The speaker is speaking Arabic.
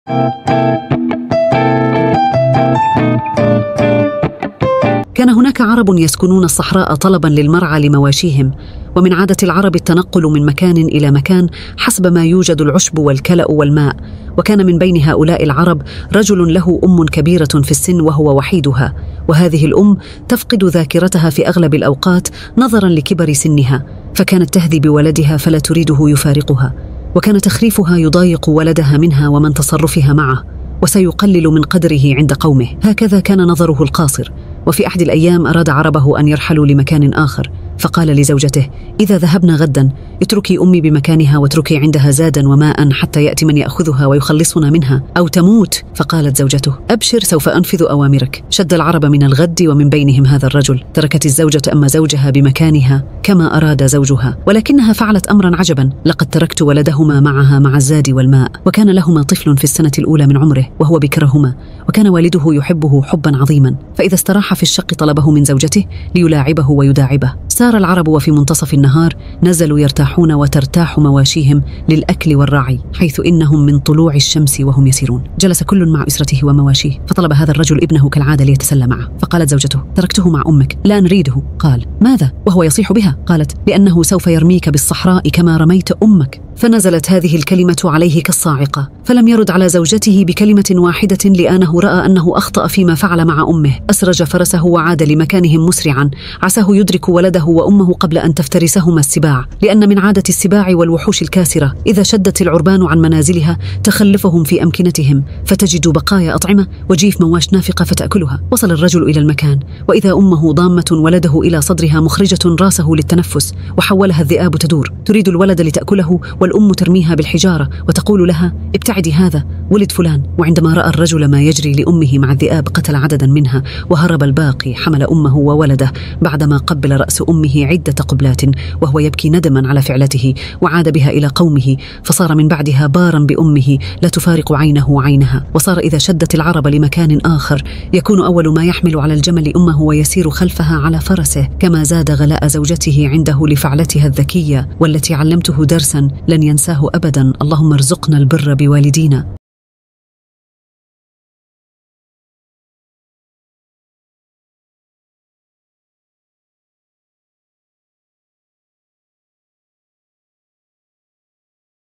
كان هناك عرب يسكنون الصحراء طلبا للمرعى لمواشيهم، ومن عادة العرب التنقل من مكان إلى مكان حسب ما يوجد العشب والكلأ والماء. وكان من بين هؤلاء العرب رجل له أم كبيرة في السن وهو وحيدها، وهذه الأم تفقد ذاكرتها في أغلب الأوقات نظرا لكبر سنها، فكانت تهذي بولدها فلا تريده يفارقها، وكان تخريفها يضايق ولدها منها ومن تصرفها معه، وسيقلل من قدره عند قومه. هكذا كان نظره القاصر. وفي أحد الأيام أراد عربه أن يرحلوا لمكان آخر، فقال لزوجته: إذا ذهبنا غدا اتركي أمي بمكانها واتركي عندها زادا وماء حتى يأتي من يأخذها ويخلصنا منها أو تموت. فقالت زوجته: أبشر، سوف أنفذ أوامرك. شد العرب من الغد ومن بينهم هذا الرجل. تركت الزوجة أم زوجها بمكانها كما أراد زوجها، ولكنها فعلت أمرا عجبا: لقد تركت ولدهما معها مع الزاد والماء، وكان لهما طفل في السنة الأولى من عمره وهو بكرهما، وكان والده يحبه حبا عظيما، فإذا استراح في الشق طلبه من زوجته ليلاعبه ويداعبه. سار العرب وفي منتصف النهار نزلوا يرتاحون وترتاح مواشيهم للأكل والرعي، حيث إنهم من طلوع الشمس وهم يسيرون. جلس كل مع أسرته ومواشيه، فطلب هذا الرجل ابنه كالعادة ليتسلى معه، فقالت زوجته: تركته مع أمك، لا نريده. قال: ماذا؟ وهو يصيح بها. قالت: لأنه سوف يرميك بالصحراء كما رميت أمك. فنزلت هذه الكلمة عليه كالصاعقة، فلم يرد على زوجته بكلمة واحدة، لأنه رأى أنه أخطأ فيما فعل مع أمه. أسرج فرسه وعاد لمكانهم مسرعا، عساه يدرك ولده وأمه قبل أن تفترسهما السباع، لأن من عادة السباع والوحوش الكاسرة إذا شدت العربان عن منازلها تخلفهم في أمكنتهم، فتجد بقايا أطعمة وجيف مواش نافقة فتأكلها. وصل الرجل إلى المكان، وإذا أمه ضامة ولده إلى صدرها مخرجة راسه للتنفس، وحولها الذئاب تدور تريد الولد لتأكله، والأم ترميها بالحجارة وتقول لها: ابتعدي، هذا ولد فلان. وعندما رأى الرجل ما يجري لأمه مع الذئاب قتل عددا منها وهرب الباقي، حمل أمه وولده بعدما قبل رأس أمه عدة قبلات وهو يبكي ندما على فعلته، وعاد بها إلى قومه، فصار من بعدها بارا بأمه لا تفارق عينه عينها. وصار إذا شدت العرب لمكان آخر يكون أول ما يحمل على الجمل أمه ويسير خلفها على فرسه، كما زاد غلاء زوجته عنده لفعلتها الذكية والتي علمته درسا لن ينساه أبدا: اللهم ارزقنا البر بوالدينا.